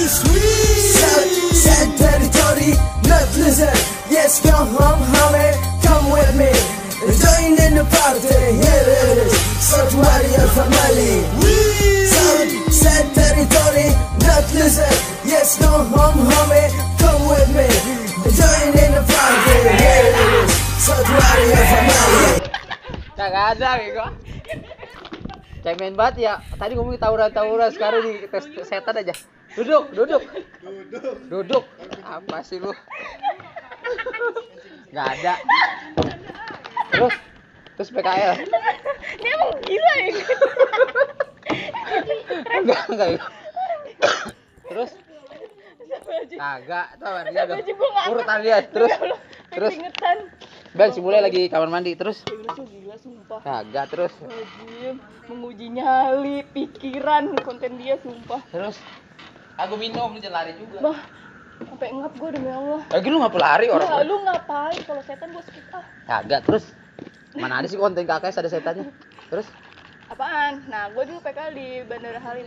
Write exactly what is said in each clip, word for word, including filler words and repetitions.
Set, set territory, not listen. Yes, go home, homie, come with me. Join in the party, here it is. South Warrior family. Set, set territory, not listen. Yes, go home, homie, come with me. Join in the party, here it is. South Warrior family. Kagak ada bego. Cemen banget ya. Tadi ngomongin tawuran-tawuran, sekarang di tes setan aja. Duduk, duduk. Duduk. Duduk. Apa sih lu? Gak ada. Terus terus P K L. Dia emang gila ya. Enggak, enggak. Terus kagak, tahu dia dong. Urutan dia terus terus Ben si mulai lagi kamar mandi terus Gila sumpah. kagak terus Wajib menguji nyali pikiran konten dia sumpah. terus aku minum lu jangan lari juga. Bah, sampai ngap gue demi Allah. Lagi lu ngapa lari orang? Ya, lu ngapain kalau setan gue skip ah. Kagak terus mana ada sih konten K K S ada setannya. Terus Apaan? Nah, gue dulu P K di Bandara Halim.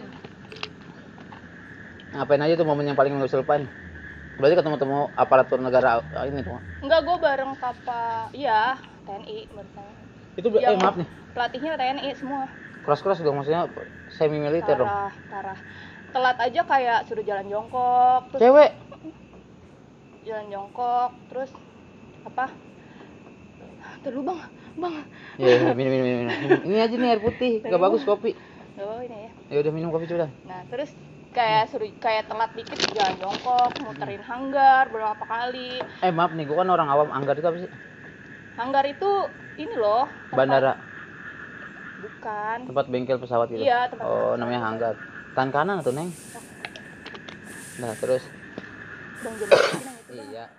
ngapain aja tuh momen yang paling nggak bisa lupain? Berarti ketemu-temu aparatur negara ini tuh. Enggak, gue bareng kapal, iya T N I bersama. Itu ber- eh maaf nih. Pelatihnya T N I semua. Keras-keras dong maksudnya semi militer dong. Parah, parah. Telat aja kayak suruh jalan jongkok, terus Cewek. jalan jongkok, terus apa? Terus bang, bang. Iya, minum, minum, minum, minum. Ini aja nih air putih, gak bagus kopi. Oh ini ya. Ya udah minum kopi sudah. Nah terus kayak suruh kayak telat dikit jalan jongkok, muterin hanggar beberapa kali. Eh maaf nih, gua kan orang awam. Anggar itu apa sih? Hanggar itu ini loh. Tempat, Bandara, Bukan. tempat bengkel pesawat gitu. Iya, tempat Oh, pesawat. namanya hanggar. Tan kanan tuh, Neng. Nah, terus Bang Jember bilang itu. Bang. iya.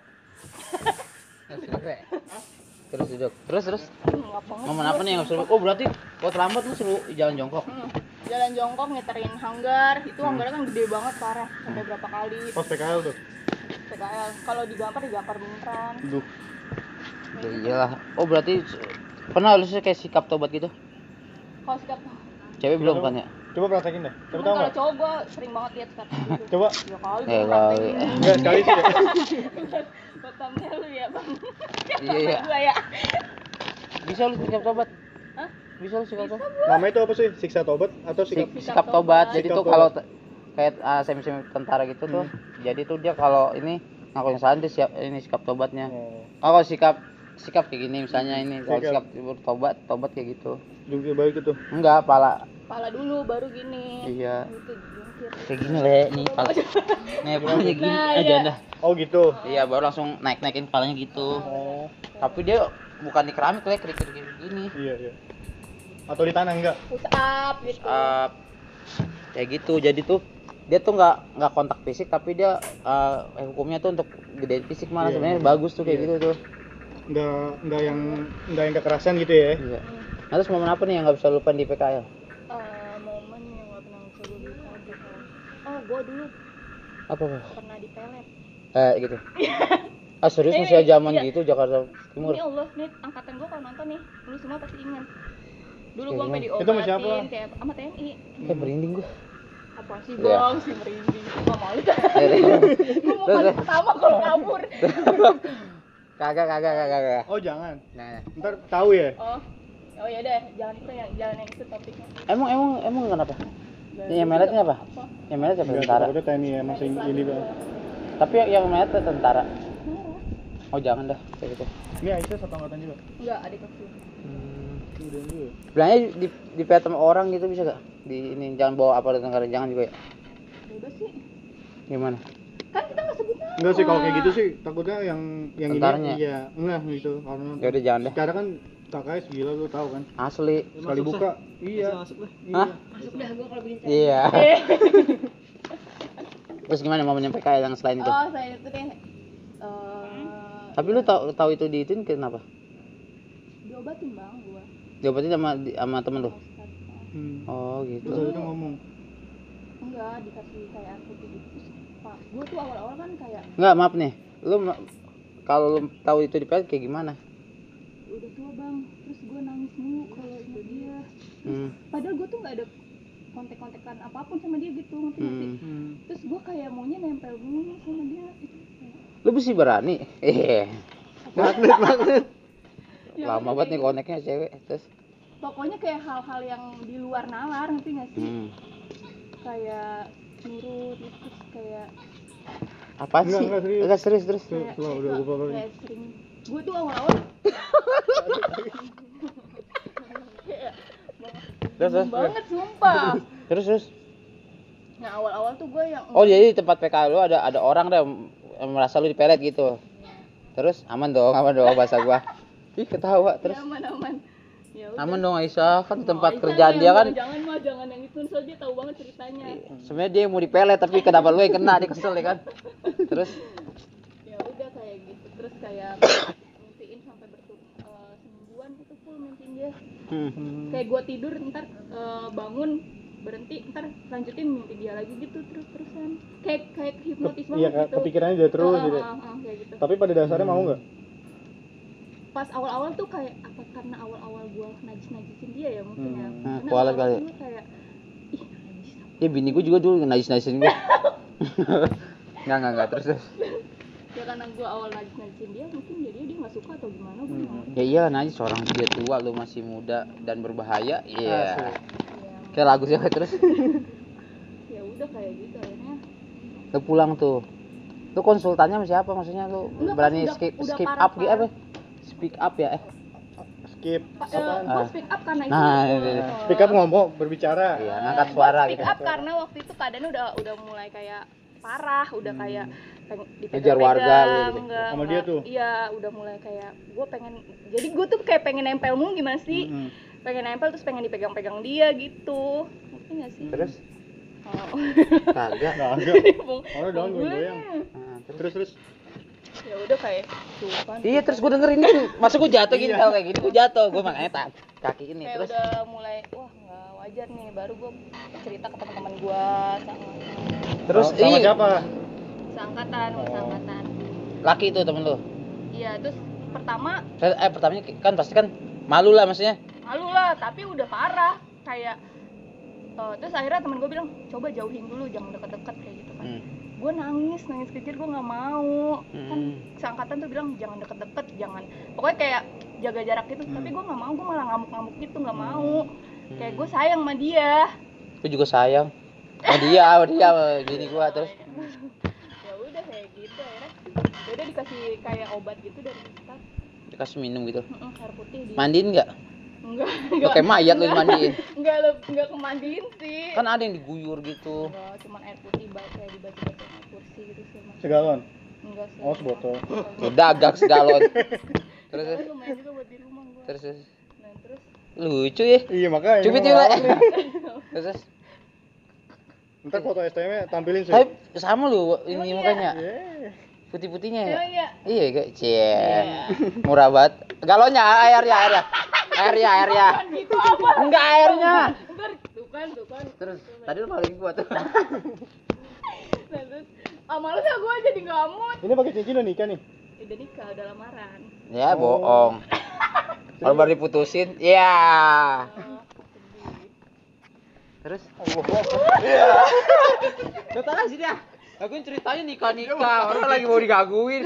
Terus duduk. Terus terus. Hmm, ngap banget Momen gua apa nih yang sumpah. suruh? Oh, berarti kau terlambat lu suruh jalan jongkok. Hmm, jalan jongkok nyeterin hanggar, itu Hmm. hanggarnya kan gede banget parah, sampai berapa kali. Pas P K L tuh. P K L. Kalau digampar digampar beneran. Duh. Ya iyalah. Oh, berarti pernah lu sih kayak sikap tobat gitu? Kalau sikap Cewek belum kan ya? Coba praktekin deh. Coba Emang tahu kalau enggak? cowok gua sering banget lihat sikap gitu. Coba. Ya kali Eh, gua kali. praktekin. Enggak sekali sih deh. Buat thumbnail lu ya, Bang. Iya, iya. Gua ya. Bisa lu sikap tobat? Hah? Bisa lu sikap tobat? Namanya itu apa sih? Siksa tobat atau sikap? Sik- sikap tobat. Jadi Sikap tuh tobat. kalau t- kayak uh, semi-semi tentara gitu tuh. Jadi tuh dia kalau ini ngakuin kesalahan dia siap ini sikap tobatnya. Oh. Oh, kalau sikap sikap kayak gini misalnya ini kalau Sikap. sikap tobat tobat kayak gitu. Jungkir balik itu. Enggak, pala. Pala dulu baru gini. Iya. Gitu jungkir. Kayak gini le nih pala. Nih palanya gini Nah, aja iya. dah. Oh gitu. Iya, baru langsung naik-naikin palanya gitu. Oh. Tapi dia bukan di keramik le, krik-krik gini. Iya, iya. Atau di tanah enggak? Push up gitu. Uh, kayak gitu. Jadi tuh dia tuh nggak nggak kontak fisik tapi dia uh, eh, hukumnya tuh untuk gedein fisik malah Iya, sebenarnya iya. bagus tuh kayak Iya. gitu tuh. Enggak enggak yang enggak yang kekerasan gitu ya. Iya. Nah, terus momen apa nih yang nggak bisa lupain di P K L? Eh, momen yang gak pernah bisa gue lupa gitu. Oh, gue dulu Apa apa? pernah dipelet. Eh gitu. Ah serius Ini, masih zaman iya. gitu Jakarta Timur. Ini Allah, nih angkatan gue kalau nonton nih, lu semua pasti ingat. Dulu Kayak gue sampai gimana? Itu sama siapa? diobatin kayak sama T N I. Kayak merinding gua. Apa sih Iya. bang, si merinding. Gak malu kan? Ya, ya. Gue mau Terus, kali terus. pertama kalau kabur. Kagak kagak kagak kagak. Oh, jangan. Nah, Ntar tahu ya. Oh, oh ya deh, jalan itu yang jalan yang itu topiknya. emang emang emang kenapa? Yang meletnya apa? Apa? Yang melet siapa? Enggak, Tentara. takutnya T N I ya masih ini Bang. Tapi yang, yang melet tuh tentara. Oh jangan dah kayak gitu. Ini Aisyah satu angkatan juga. Enggak, adik aku. Hmm. Udah juga. Bilangnya di di pet sama orang gitu bisa gak? Di ini jangan bawa apa negara jangan juga ya. Bebas sih. Gimana? Kan kita nggak sebut nama. Enggak sih kalau kayak gitu sih takutnya yang yang Tentaranya? ini iya enggak gitu karena Ya udah jangan deh. sekarang kan K K S gila lu tahu kan. Asli. Sekali buka iya. Iya. Hah? Masuk dah gue kalau bikin channel. Iya. Eh. Terus gimana mau P K L yang selain itu? Oh, saya itu deh. Eh, Tapi lu tahu tahu itu diitin kenapa? diobatin bang gua. Diobatin sama di- sama temen lu. Hmm. Oh Terus gitu. habis itu ngomong. Enggak, dikasih kayak air putih gitu. Terus, Pak, gua tuh awal-awal kan kayak Enggak, maaf nih. Lu ma- kalau lu tahu itu di P K L kayak gimana? udah tua bang. Terus gua nangis mulu kalau ingat dia. Hmm. Padahal gua tuh nggak ada kontek-kontekan apapun sama dia gitu, ngerti nggak sih? Hmm. Terus gue kayak maunya nempel dulu sama dia gitu. Lu mesti berani. Eh. Magnet, magnet. Ya, Lama udah banget nih kayak koneknya cewek. Terus gitu. Pokoknya kayak hal-hal yang di luar nalar, ngerti nggak sih? hmm. Kayak nurut, terus kayak Apa Enggak, sih? enggak, serius. Enggak serius terus. Tuh, kayak, tuh, kayak, udah gua bawa ini. kayak sering gue tuh awal-awal kayak Terus terus. banget sumpah. Terus terus. Nah awal-awal tuh gue yang Oh, jadi di tempat P K lu ada ada orang deh yang merasa lu dipelet gitu. Terus aman dong, aman dong bahasa gua. Ih, ketawa terus. ya, aman-aman. Ya udah. Aman dong Aisyah, kan di tempat Oh, Aisyah kerjaan yang dia kan. jangan mah jangan yang itu, soalnya dia tahu banget ceritanya. Sebenarnya dia yang mau dipelet tapi kenapa lu yang kena, dia kesel ya kan. Terus Ya udah kayak gitu, terus kayak mimpiin sampai bertur uh, semingguan itu full mimpiin dia. hmm. Kayak gue tidur ntar uh, bangun berhenti ntar lanjutin mimpi dia lagi gitu terus terusan kayak kayak hipnotis Iya, banget gitu. kepikirannya dia terus Ah, gitu. ah, ah, kayak gitu. Tapi pada dasarnya mau nggak? Pas awal-awal tuh kayak apa karena awal-awal gue najis-najisin dia ya mungkin ya. Hmm, Karena kualat awal-awal kali. tuh kayak ih najis. Ya bini gua juga dulu najis-najisin gua. Enggak enggak enggak terus terus. Ya karena gue awal najis-najisin dia mungkin jadi dia nggak suka atau gimana gue Hmm. nggak ngerti. Ya iya najis orang dia tua lu masih muda dan berbahaya. Iya. Asik. Ya, Kayak lagu siapa terus. ya udah kayak gitu akhirnya. Lu pulang tuh. Lu konsultannya sama siapa maksudnya lu Enggak, berani pas udah- skip udah skip parah, up gitu parah. apa? Speak up ya eh. Skip. Pa- eh, Apaan? gue Ah. speak up karena itu. Nah, eh, iya, iya. Speak up ngomong, berbicara. Iya, ngangkat suara speak gitu. up karena waktu itu keadaannya udah udah mulai kayak parah, udah kayak pengen dipegang-pegang, Ngejar warga lu gitu. enggak, Sama dia enggak. tuh? Iya, udah mulai kayak gue pengen, jadi gue tuh kayak pengen nempel mulu gimana sih? Mm-mm. Pengen nempel terus pengen dipegang-pegang dia gitu. Ngerti nggak sih? Terus Oh. kagak. Nggak ada. Bung- Orang dong bung gue. goyang. Nah, terus. Terus terus. Ya udah kayak cuman. Iya terus gue dengerin ini masa gue jatuh gini Iya. kalau kayak gini gue jatuh gue makanya tak kaki ini Kayak terus udah mulai wah nggak wajar nih, baru gue cerita ke teman-teman gue sama terus sama, sama ih, siapa? seangkatan, Oh. seangkatan. laki itu temen lu Iya, terus pertama eh pertamanya kan pasti kan malu lah maksudnya malu lah, tapi udah parah kayak eh, terus akhirnya temen gue bilang coba jauhin dulu, jangan deket-deket kayak gitu kan. hmm. Gue nangis nangis kecil, gue nggak mau. Kan Hmm. seangkatan tuh bilang jangan deket-deket, jangan pokoknya kayak jaga jarak gitu. Hmm. Tapi gue nggak mau, gue malah ngamuk-ngamuk gitu, nggak mau. Hmm. Kayak gue sayang sama dia. Gue juga sayang oh dia oh dia gini gua terus Ya udah kayak gitu akhirnya. Ya udah dikasih kayak obat gitu dari kita. dikasih minum gitu Mm-mm, air putih di. mandiin nggak Enggak, pakai mayat lu mandiin enggak le- enggak kemandiin sih. kan ada yang diguyur gitu Enggak, cuman air putih ba- kayak dibaca-baca sama kursi gitu sih. Mas. Segalon. Enggak sih. Oh, sebotol. udah agak segalon terus Terus terus lumayan juga buat di rumah gua. terus, terus. Nah, terus lucu ya Iya makanya. cubit emang yuk Le. lawak nih. terus terus Ntar foto S T M-nya tampilin sih. tapi sama lu ini Emang iya? mukanya Yeah. putih-putihnya ya emang ya iya kayak cie Iya. murah banget galonnya airnya airnya airnya airnya kan gitu apa? enggak airnya Ntar tuh kan, tuh kan. terus tadi lu paling gua tuh Nah, terus ah males ya gua jadi ngamut. Ini pakai cincin udah nikah nih. Udah nikah, udah lamaran. ya Oh. bohong kalau baru diputusin ya Oh, sedih. terus Iya. datang aja dia aku ceritanya nikah nikah orang lagi mau digaguin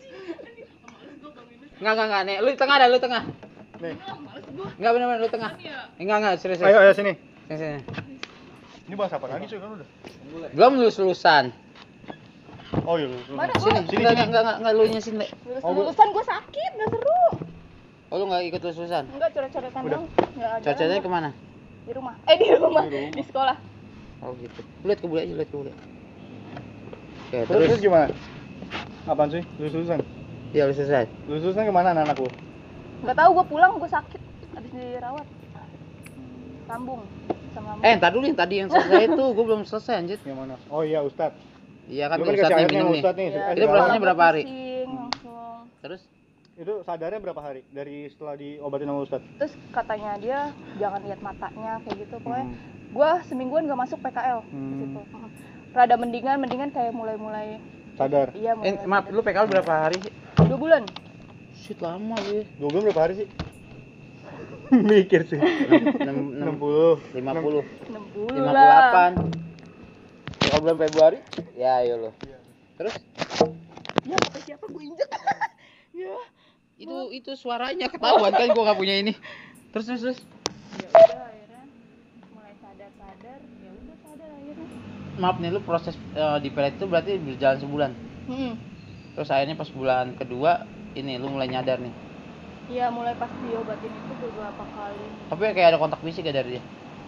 enggak enggak enggak nih lu di tengah dah lu tengah Nih. Ah, males gua. enggak benar benar lu tengah Ya. enggak enggak serius Ayo serius ayo sini. sini sini Ini bahas apa lagi cuy kan udah? belum lulus lulusan Oh iya. lu- lu- Mana sini gua? Sini, enggak sini. enggak enggak enggak lu nya sini Lulus Oh, gua- lulusan gua sakit, enggak seru. oh lu enggak ikut lulus lulusan Enggak coret-coretan Udah. dong. Enggak ada. cocoknya kemana Di rumah. Eh di rumah. Di rumah. Di sekolah. oh gitu lu lihat ke bule aja lihat ke bule oke Terus, terus terus gimana? Apaan sih? Lulus lulusan. ya udah selesai Lulus lulusan kemana anak-anak lu? Enggak tahu gua pulang gua sakit habis dirawat. Lambung sama lambung. eh entar dulu yang tadi yang selesai itu gua belum selesai anjir Yang mana? Oh iya Ustad. iya kan Lu tuh kan dikasih Ustadz nih airnya minum sama nih Ustad nih. Ya, Eh, Itu segalon. prosesnya berapa hari? Pusing langsung. terus Itu sadarnya berapa hari dari setelah diobatin sama Ustad? Terus katanya dia jangan lihat matanya kayak gitu. Pokoknya Hmm. gua semingguan gak masuk P K L Hmm. gitu. Hmm. Rada mendingan, mendingan kayak mulai-mulai Sadar. iya mulai. eh, maaf lu P K L berapa hari sih dua bulan. shit lama lu ya Dua bulan berapa hari sih? Mikir sih. enam enam puluh. lima puluh. enam puluh lima puluh lah. delapan. Kalau bulan Februari? Ya, ayo lo. Terus Ya kata siapa gue injek. Ya. itu itu suaranya ketahuan kan gua enggak punya ini. Terus terus terus. Ya udah akhirnya mulai sadar-sadar, ya udah sadar akhirnya. Maaf nih lu proses uh, di pelet itu berarti berjalan sebulan. Hmm. Terus akhirnya pas bulan kedua ini lu mulai nyadar nih. Iya mulai pas diobatin itu beberapa kali. Tapi kayak ada kontak fisik ya dari dia. Ya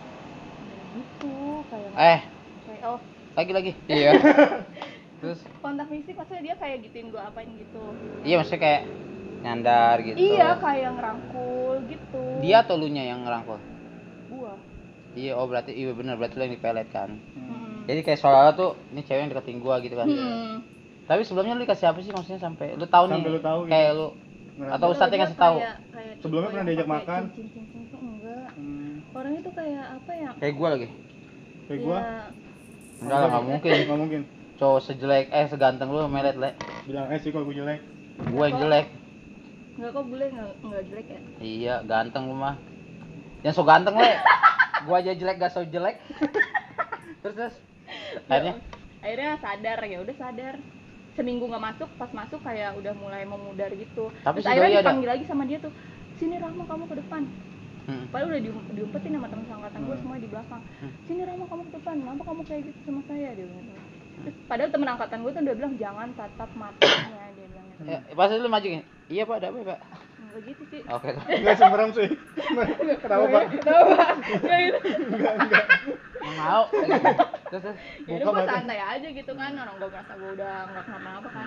gitu kayak. Eh, Kayak oh lagi lagi. Iya. Terus kontak fisik maksudnya dia kayak gituin gua apain gitu. iya maksudnya kayak nyandar gitu. Iya kayak ngerangkul gitu. Dia atau lu nya yang ngerangkul? Gua. Iya, oh berarti iya benar berarti lu yang dipelet kan. Hmm. Jadi kayak soalnya tuh ini cewek yang deketin gua gitu kan. Hmm. Tapi sebelumnya lu dikasih apa sih maksudnya sampai lu tahu nih? Sampai lu tahu gitu. Kayak lu Ngerasa. atau ustadz yang Dia ngasih tahu? kayak- kayak Sebelumnya tipe pernah yang diajak pakai makan? cincin-cincin tuh enggak. Hmm. Orangnya tuh kayak apa ya? Kayak gua lagi. Kayak gua. Ya, Enggak lah, enggak mungkin. Enggak mungkin. Cowok sejelek eh seganteng lu melet le. Bilang aja sih kalau gue jelek. Gua yang jelek. enggak kok boleh enggak enggak jelek ya? Iya, ganteng lu mah. Yang so ganteng le. Gua aja jelek gak so jelek. Terus terus. Akhirnya Akhirnya sadar ya udah sadar. Seminggu nggak masuk, pas masuk kayak udah mulai memudar gitu. Tapi Terus si akhirnya doi ada- dipanggil lagi sama dia tuh. Sini Rahma kamu ke depan. hmm. Padahal udah dium- diumpetin sama teman angkatan gue Hmm. semua di belakang. Hmm. Sini Rahma kamu ke depan. Kenapa kamu kayak gitu sama saya dia bilang gitu. Terus, padahal teman angkatan gue tuh udah bilang jangan tatap matanya dia bilang gitu. Ya, pas lu maju gini. Iya, Pak, ada apa, Pak? Enggak gitu sih. Oke. Enggak semerem sih. Kenapa, Pak? Kenapa? Enggak gitu. Enggak, enggak. Nggak mau. Terus terus. Ya udah gue santai aja gitu kan, orang gue merasa gue udah nggak kenapa-napa kan.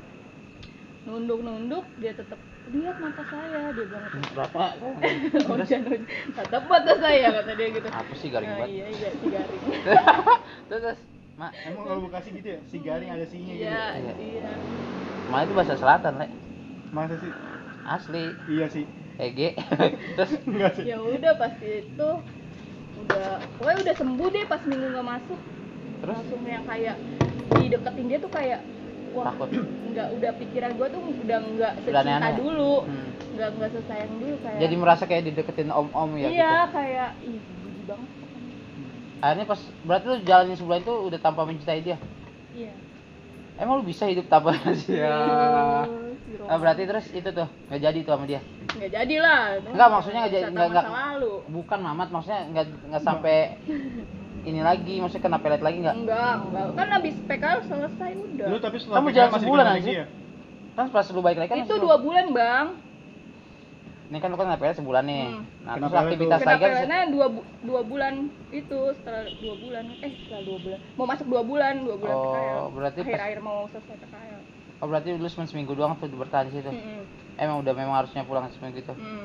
Nunduk-nunduk dia tetap lihat mata saya dia bilang gitu. Berapa? Oh jangan tatap mata saya kata dia gitu. Apa sih garing Nah, banget? iya iya si garing. Terus terus. Mak, Emang kalau Bekasi gitu ya? Si garing ada sinya gitu. Iya Iya. iya. Mak itu bahasa selatan, Le. Masa sih? Asli. Iya sih. Ege. Terus Enggak sih. Ya udah pasti itu udah pokoknya udah sembuh deh pas minggu nggak masuk. Terus? Langsung yang kayak dideketin dia tuh kayak wah Takut. nggak udah pikiran gue tuh udah nggak Udah secinta aneh-aneh. dulu Hmm. nggak nggak sesayang dulu kayak Jadi merasa kayak dideketin om-om ya iya gitu. kayak ih jijik banget Akhirnya pas berarti lu jalanin sebulan itu udah tanpa mencintai dia. iya Emang lu bisa hidup tanpa dia? Aduh, si Roman. Ah, berarti terus itu tuh nggak jadi tuh sama dia. nggak jadi lah itu Enggak, mah maksudnya nggak jadi wisata nggak nggak masa lalu bukan Mamat, maksudnya nggak nggak sampai ini lagi, maksudnya kena pelet lagi nggak? enggak enggak kan habis P K L selesai udah Lu tapi setelah Kamu P K L jalan masih sebulan dikenal aja. dia? Kan pas lu balik lagi kan itu masih dua lu- bulan bang Ini kan lu kan kena pelet sebulan nih. Hmm. Nah, Kena terus pelet aktivitas tuh. lagi kan karena dua bu- dua bulan itu setelah dua bulan eh setelah dua bulan mau masuk dua bulan dua bulan Oh, P K L berarti pas- akhir-akhir mau selesai P K L Oh, berarti lu cuma seminggu doang tuh bertahan di situ. Mm-mm. Emang udah memang harusnya pulang seminggu itu. Mm.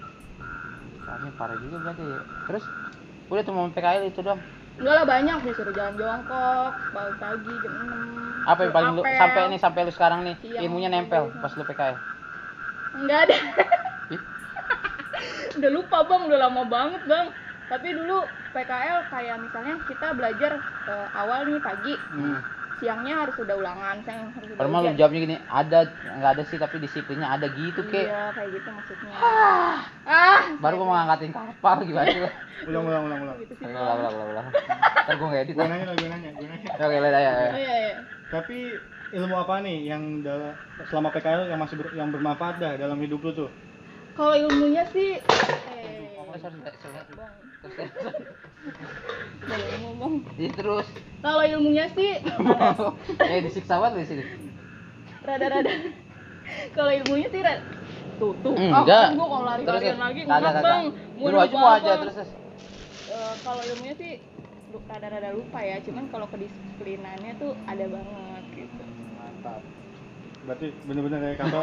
Kami parah juga berarti ya. Terus udah tuh momen P K L itu doang. Enggak lah banyak disuruh jalan jongkok bangun pagi jam enam Apa yang paling lu apel. sampai nih sampai lu sekarang nih Siang, ilmunya nempel pagi. pas lu P K L? enggak ada Ih, udah lupa bang udah lama banget bang tapi dulu P K L kayak misalnya kita belajar eh, awal nih pagi Hmm. siangnya harus udah ulangan siang harus udah Kalau mah lu ujian. jawabnya gini, ada nggak ada sih tapi disiplinnya ada gitu kek. iya kayak gitu maksudnya ah Baru gua mau ngangkatin kapal gimana sih lu? Ulang, ulang, ulang, ulang. gitu sih Ulang, Bang. ulang, ulang, ulang. Ntar gua nggak edit. Gue ah. nanya lah, gue nanya, gue nanya. Oke, lihat aja. oh iya iya Tapi ilmu apa nih yang dal- selama P K L yang masih ber- yang bermanfaat dah dalam hidup lu tuh? kalau ilmunya sih eh Oh, sorry, sorry, sorry. bang Terus, terus. boleh ngomong Iya, terus. kalau ilmunya sih Eh, disiksa banget di sini. rada-rada kalau ilmunya sih rada tuh tuh Enggak. ah, gua kalau lari-larian lagi Kagak, enggak kagak. bang Dulu aja mau aja terus. terus. Eh, kalau ilmunya sih lu- rada-rada lupa ya cuman kalau kedisiplinannya tuh ada banget gitu Mantap. Berarti bener-bener kayak kapal.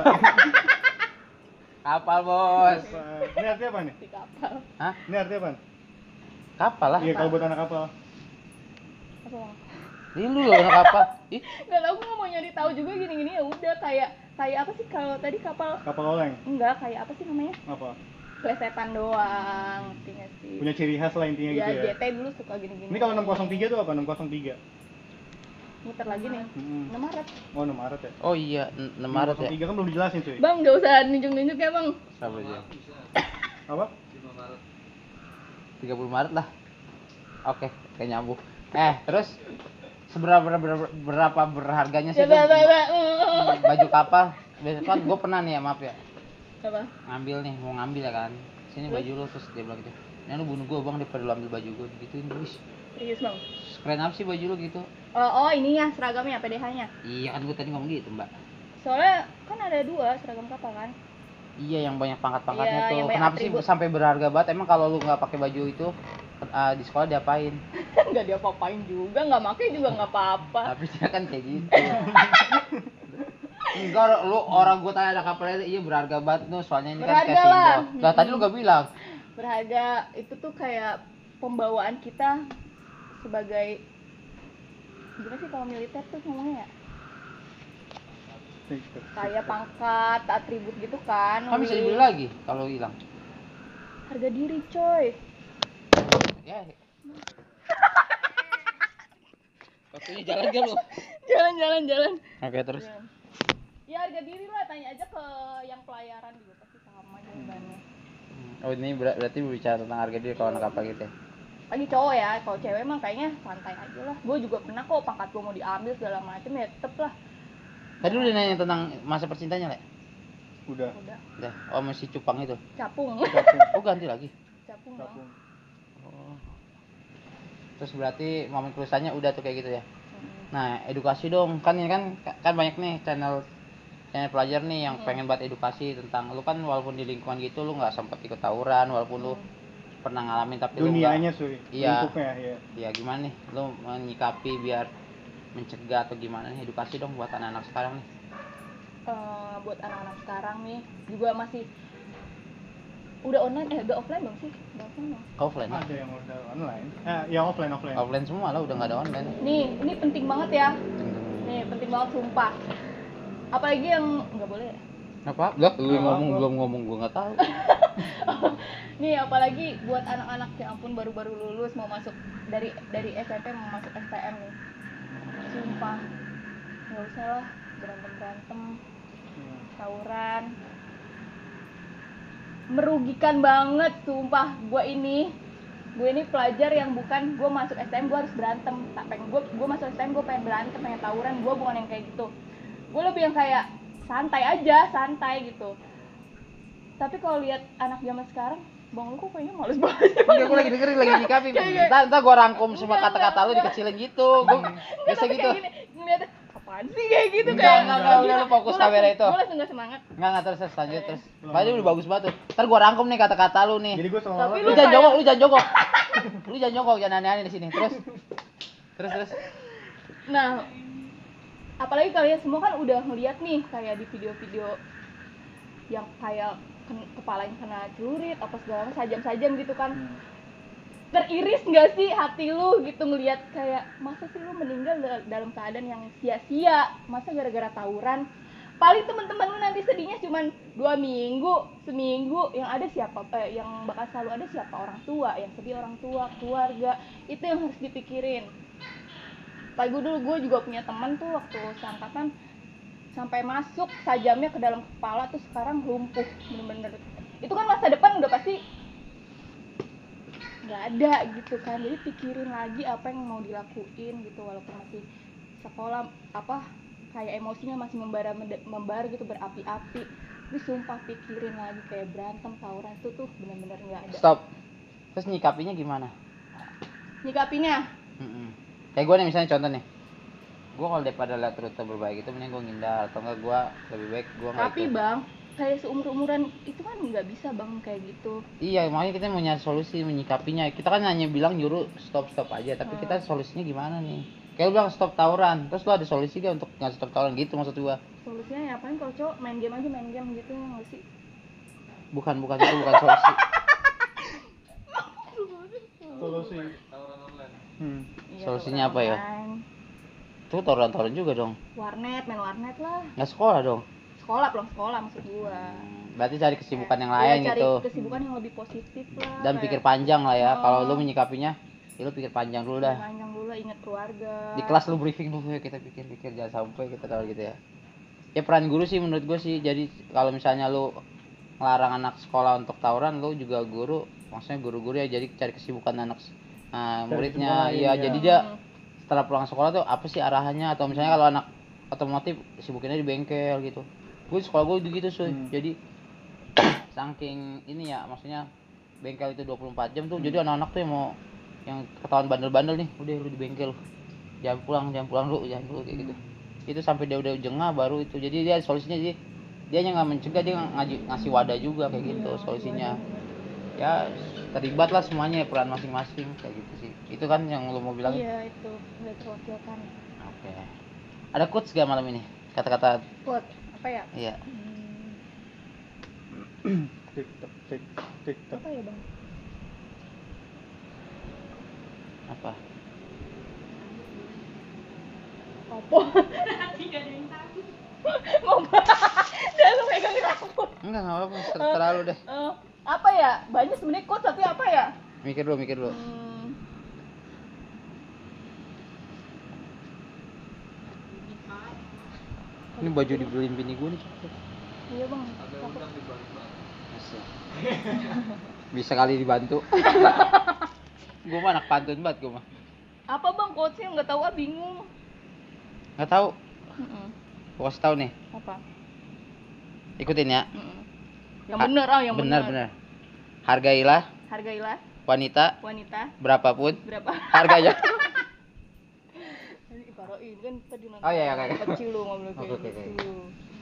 Kapal, Bos. Ini artinya apa nih? di kapal Hah? Ini artinya apa? Kapal lah. Iya, kalau buat anak kapal. apa bang Ini lu loh anak kapal. Ih, nggak tahu gua mau nyari tahu juga gini-gini ya udah kayak kayak apa sih kalau tadi kapal Kapal oleng. enggak kayak apa sih namanya Apa? plesetan doang ngerti nggak sih Punya ciri khas lah intinya ya gitu ya. J T dulu suka gini-gini Ini kalau enam nol tiga tuh apa? enam nol tiga. muter lagi nih Hmm. enam Maret Oh, enam Maret ya. oh iya, enam Maret ya. enam nol tiga kan belum dijelasin cuy. bang nggak usah nunjuk-nunjuk ya bang Sabar aja. Apa? tiga puluh Maret lah. Oke, kayak nyambung. Eh, terus seberapa berapa, berapa berharganya sih Coba, tuh coba. baju kapal? Biasanya kan gue pernah nih ya, maaf ya. Apa? Ngambil nih, mau ngambil ya kan. Sini Terus? baju lu, terus dia bilang gitu. Ini lu bunuh gue bang, daripada lu ambil baju gue gituin. Wih, Serius bang? keren apa sih baju lu gitu? Oh, oh ininya seragamnya P D H-nya. Iya kan gue tadi ngomong gitu mbak. Soalnya kan ada dua seragam kapal kan. Iya yang banyak pangkat-pangkatnya Iya, tuh. yang banyak Kenapa atribut. sih sampai berharga banget? Emang kalau lu nggak pakai baju itu uh, di sekolah diapain? Nggak diapa-apain juga, nggak pakai juga nggak apa-apa. Tapi dia kan kayak gitu. Enggak, lu orang gue tanya ada kapalnya, iya berharga banget tuh, soalnya ini Berharga kan kayak lah. simbol. Lah tadi lu gak bilang. Berharga itu tuh kayak pembawaan kita sebagai gimana sih kalau militer tuh ngomongnya ya? Kayak pangkat, atribut gitu kan. Kan bisa Wih. dibeli lagi kalau hilang. Harga diri coy. Ya. Waktunya jalan gak lu? Jalan jalan jalan. Oke, terus. Jalan. Ya harga diri lah, tanya aja ke yang pelayaran juga pasti sama jawabannya. Oh, ini ber- berarti berbicara tentang harga diri kalau anak kapal gitu ya. Lagi cowok ya, kalau cewek emang kayaknya santai aja lah. Gue juga pernah kok pangkat gue mau diambil segala macem ya tetep lah. Tadi lu udah nanya tentang masa percintanya, Le? Udah. Udah Udah. Oh, masih cupang itu. capung. Oh, ganti lagi. Capung bang. Capung. Oh. Terus berarti momen kelulusannya udah tuh kayak gitu ya. Hmm. Nah, edukasi dong. Kan ini kan kan banyak nih channel channel pelajar nih yang Hmm. pengen buat edukasi tentang lu kan walaupun di lingkungan gitu lu nggak sempat ikut tawuran walaupun lu pernah ngalamin tapi lu Dunianya nggak suy. Iya. Lingkupnya ya. ya gimana nih lu menyikapi biar mencegah atau gimana nih edukasi dong buat anak-anak sekarang nih. Eh, buat anak-anak sekarang nih juga masih udah online eh udah offline dong sih udah offline dong. Offline Ada yang udah online. Eh, yang offline offline. offline semua lah udah nggak ada online. Nih ini penting banget ya, nih penting banget sumpah, apalagi yang nggak boleh ya. Apa? Enggak, lu Nggak ngomong apa. belum ngomong gua nggak tahu. Nih apalagi buat anak-anak yang ampun baru-baru lulus mau masuk dari dari S M P mau masuk S T M nih, sumpah nggak usah lah berantem berantem Iya. tawuran, merugikan banget sumpah. Gue ini gue ini pelajar yang bukan gue masuk S T M gue harus berantem, tak pengen gue gue masuk S T M gue pengen berantem pengen tawuran, gue bukan yang kayak gitu. Gue lebih yang kayak santai aja santai gitu. Tapi kalau lihat anak zaman sekarang, bang lu kok kayaknya males banget. Enggak, gua lagi dengerin lagi nyikapin. Entar entar gua rangkum semua Enggak, kata-kata lu enggak. dikecilin gitu. Gua biasa gitu. Ngeliat apaan sih kayak gitu Enggak, kayak enggak, enggak, udah lu fokus Gua kamera langsung- itu. Gua langsung gak semangat. Enggak, enggak terus terus lanjut terus. Belum, Tadi belum. udah bagus banget tuh. Ntar gua rangkum nih kata-kata lu nih. Jadi gue sama Tapi Lu lu jangan kayak- jongkok, lu jangan jongkok. Lu jangan jongkok, jangan aneh-aneh di sini. Terus. Terus terus. Nah, apalagi kalian semua kan udah ngeliat nih kayak di video-video yang kayak ken- kepala yang kena celurit apa segala macam sajam-sajam gitu kan. Hmm. Teriris nggak sih hati lu gitu ngelihat kayak masa sih lu meninggal da- dalam keadaan yang sia-sia, masa gara-gara tawuran. Paling teman-teman lu nanti sedihnya cuman dua minggu, seminggu, yang ada siapa eh, yang bakal selalu ada siapa, orang tua, yang sedih orang tua, keluarga. Itu yang harus dipikirin. Kayak gue dulu, gue juga punya teman tuh waktu seangkatan sampai masuk sajamnya ke dalam kepala tuh sekarang lumpuh bener-bener. Itu kan masa depan udah pasti nggak ada gitu kan. Jadi pikirin lagi apa yang mau dilakuin gitu walaupun masih sekolah, apa kayak emosinya masih membara membara gitu, berapi-api. Tapi sumpah pikirin lagi kayak berantem tawuran itu tuh bener-bener nggak ada. Stop. Terus nyikapinya gimana? Nyikapinya Mm-mm. Kayak gue nih misalnya contoh nih. Gue kalau daripada lihat rute berbaik itu mending gue ngindar atau enggak gue lebih baik gue nggak tapi ikut. bang kayak seumur-umuran itu kan nggak bisa bang kayak gitu. Iya, makanya kita mau nyari solusi menyikapinya. Kita kan hanya bilang nyuruh stop stop aja, tapi Hmm. kita solusinya gimana nih? Kayak lu bilang stop tawuran, terus lu ada solusi gak untuk nggak stop tawuran gitu maksud gua? Solusinya ya paling kalau cowok main game aja, main game gitu nggak sih? Bukan bukan itu bukan solusi. Solusi. Hmm. Iya, Solusinya tawuran apa ya? online. Itu tawuran tawuran juga dong. Warnet, main warnet lah. Nggak sekolah dong. Sekolah belum sekolah maksud gua. Berarti cari kesibukan yang Iya, lain cari gitu. kesibukan yang lebih positif lah. Dan kayak pikir panjang lah ya. Oh. Kalau lu menyikapinya, ya lu pikir panjang dulu dah. panjang dulu, inget keluarga. Di kelas lu briefing dulu ya, kita pikir-pikir jangan sampai kita tahu gitu ya. Ya peran guru sih menurut gue sih. Jadi kalau misalnya lu ngelarang anak sekolah untuk tawuran, lu juga guru maksudnya guru-guru ya jadi cari kesibukan anak uh, Cari muridnya. kesibukan lain, Iya, ya. jadi dia setelah pulang sekolah tuh apa sih arahannya, atau misalnya kalau anak otomotif sibukinnya di bengkel gitu. Gue sekolah gue gitu cuy. Hmm. Jadi saking ini ya, maksudnya bengkel itu dua puluh empat jam tuh. Hmm. Jadi anak-anak tuh yang mau yang ketahuan bandel-bandel nih, udah lu di bengkel. Jangan pulang, jangan pulang lu, jangan dulu kayak gitu. Itu sampai dia udah jengah baru itu. Jadi dia solusinya jadi dia nya nggak mencegah, dia ngaji, ngasih wadah juga kayak gitu solusinya. Ya terlibat lah semuanya peran masing-masing kayak gitu sih. Itu kan yang lu mau bilang. Iya itu udah terwakilkan. Oke. Ada quotes gak malam ini? Kata-kata. Quote apa ya? Iya. Hmm, TikTok, TikTok, TikTok. apa ya bang? Apa? Apa? Tidak ada yang tahu. Mau jangan lu pegang rambut. Enggak, enggak apa-apa, terserah lu deh. Eh, apa ya? Banyak sebenarnya quote tapi apa ya? Mikir dulu, mikir dulu. Hmm, Ini baju dibeliin bini gue nih. iya bang. Asik. Bisa kali dibantu. Gue mah anak pantun banget gue mah. Apa bang quotesnya nggak tahu ah bingung. Nggak tahu. Mm-mm. Gue kasih tahu nih. Apa? Ikutin ya. Mm-mm. Yang bener ah yang benar, bener. benar. Hargailah Hargailah wanita wanita berapapun berapa? harganya. Ini ibaroin kan tadi nanti. Oh, iya, iya, oke, oke. Kecil lu ngomong kayak Oke, oke, oke. gitu.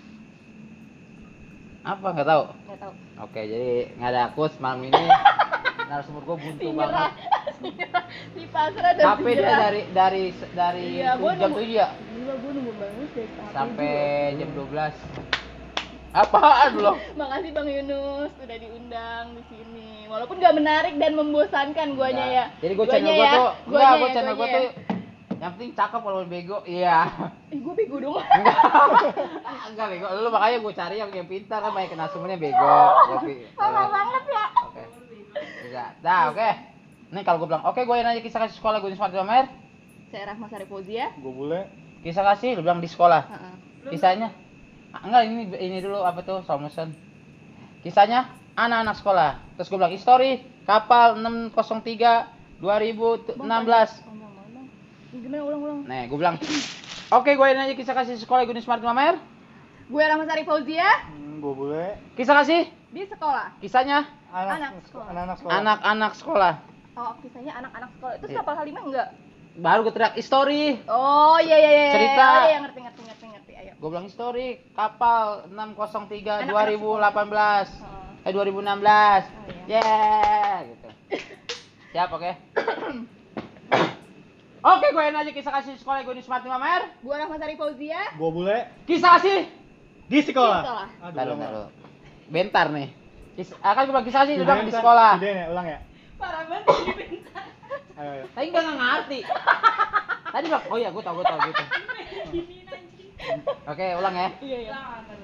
Apa nggak tahu? Nggak tahu. Oke, jadi nggak ada quotes malam ini. Narasumber gue buntu Si banget. nyerah, si nyerah, si pasrah dan Tapi si dia nyerah. dari dari dari Iya, gua jam nunggu- tujuh ya Gila gue nunggu banget dari setengah sampai tujuh. jam dua belas. Apaan lo? Makasih Bang Yunus udah diundang di sini. Walaupun gak menarik dan membosankan guanya ya. Jadi gue Guanya channel gue ya, tuh, guanya enggak, gue ya, channel gue guanya tuh ya. yang penting cakep kalau bego, iya. Ih gue bego dong. Enggak, enggak bego. Lu makanya gue cari yang yang pintar kan, banyak kena semuanya bego. Tapi, Parah banget ya. Oke. Bisa. Dah, oke. Nih kalau gue bilang, oke gue nanya kisah kasih sekolah gue di Smart Pamer. Saya Rahma Sari Fauzia. Gue bule. Kisah kasih, lu bilang di sekolah. Heeh. Kisahnya, ah, enggak ini ini dulu apa tuh slow motion. Kisahnya anak-anak sekolah. Terus gue bilang history kapal enam nol tiga dua ribu enam belas. Panjang banget Bang. Ini gimana ulang-ulang? Nih gue bilang, oke gue nanya kisah kasih sekolah gue di Smart Pamer. Gue Rahma Sari Fauzia Hmm, gue bule. Kisah kasih, di sekolah. kisahnya Anak Anak, sekolah. anak-anak sekolah. anak-anak sekolah. Oh, kisahnya anak-anak sekolah. Itu Iya. kapal Halimah enggak? Baru gue teriak history. Oh, iya iya iya. Cerita. Oh, iya ngerti ngerti ngerti ngerti. Ayo. Gue bilang history kapal enam nol tiga Anak-anak dua ribu delapan belas. Oh. Eh dua ribu enam belas. Oh, Yeah, gitu. Siap, oke. Oke, gue nanya kisah kasih sekolah gue di Smart Pamer. Gue Rahma Sari Fauzia. Gue bule. Kisah kasih. Di sekolah. Di sekolah. Aduh, Taruh, lama. taruh. Bentar nih. Kis akan gue bilang kisah kasih, lu Udah, bilang di bentar. sekolah. Udah ya, ulang ya. Parah banget ini bentar. Ayo, ayo. Tadi enggak ngerti. Tadi bilang, oh iya gue tau, gue tau gitu. Oke, ulang ya. Iya iya.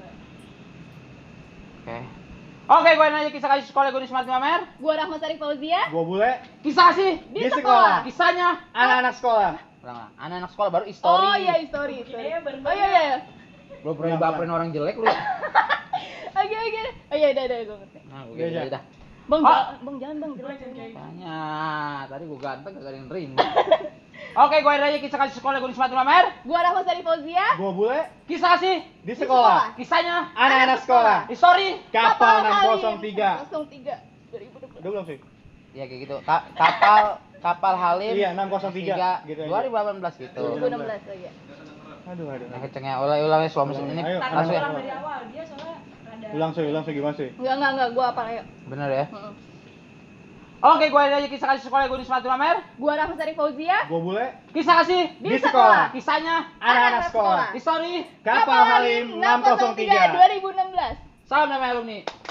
Oke. Oke, gue nanya kisah kasih sekolah gue di Smart Pamer. Gue Rahma Sari Fauzia. Gue bule. Kisah kasih. Di, Di sekolah. sekolah. Kisahnya. Anak-anak sekolah. Ulang lah. Anak-anak sekolah baru history. Oh iya, story. story. Oh iya iya. Belum pernah Ulang, baperin orang jelek lu. Oke oke. Oh iya udah udah gue ngerti. Nah, gue Udah, udah, udah. udah. Bang, Oh. jangan- bang jangan bang jelek. Tanya, tadi gue ganteng gak ada yang terima. Oke, gue nanya kisah kasih sekolah gue di Smart Pamer. Gue Rahma Sari Fauzia. Gue bule. Kisah kasih. Di sekolah. Kisahnya. Anak-anak sekolah. History. Kapal enam Halim nol tiga. nol tiga dua ribu dua belas. Udah belum sih? Ya kayak gitu. Ka- kapal kapal Halim. Iya, enam nol tiga, gitu aja. dua ribu delapan belas gitu. dua ribu enam belas lagi. Aduh, aduh. Nah, kencengnya ulang-ulangnya slow motion ini. Ayo, Langsung ya. ulang. dari awal dia soalnya rada Ulang sih, ulang sih gimana sih? Enggak enggak enggak. Gue apa ayo. Bener ya. Heeh. Oke, gue nanya kisah kasih sekolah gue di Smart Pamer. Gue Rahma Sari Fauzia. Gue bule. Kisah kasih. Di sekolah. Kisahnya. Anak-anak sekolah. History. Kapal Halim enam nol tiga. dua ribu enam belas. Salam nama alumni.